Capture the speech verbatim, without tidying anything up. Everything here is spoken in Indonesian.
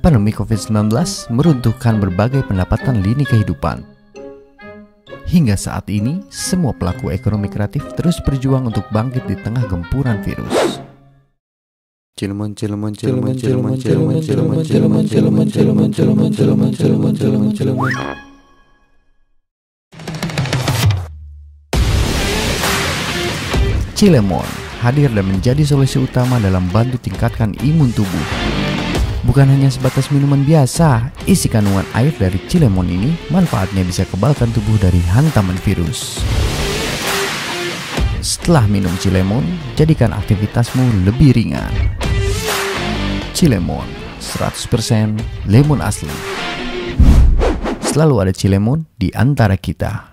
Pandemi covid sembilan belas meruntuhkan berbagai pendapatan lini kehidupan. Hingga saat ini, semua pelaku ekonomi kreatif terus berjuang untuk bangkit di tengah gempuran virus. Cilemun, cilemun, cilemun, cilemun, cilemun, cilemun, cilemun, cilemun, cilemun, cilemun, cilemun, cilemun, cilemun, cilemun. Cilemon hadir dan menjadi solusi utama dalam bantu tingkatkan imun tubuh. Bukan hanya sebatas minuman biasa, isi kandungan air dari Cilemon ini manfaatnya bisa kebalkan tubuh dari hantaman virus. Setelah minum Cilemon, jadikan aktivitasmu lebih ringan. Cilemon, seratus persen lemon asli. Selalu ada Cilemon di antara kita.